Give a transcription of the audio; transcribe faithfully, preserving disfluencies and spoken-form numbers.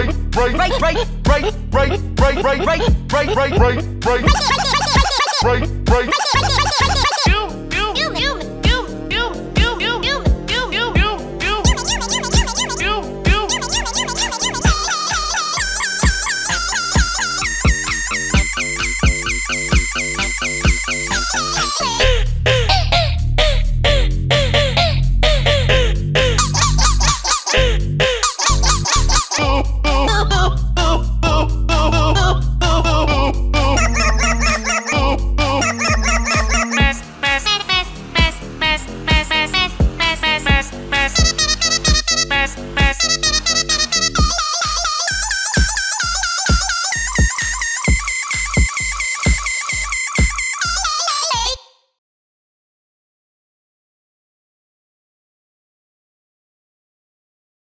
right, right, right, right, right, right, right, right, right, right, right, right, right, right, right.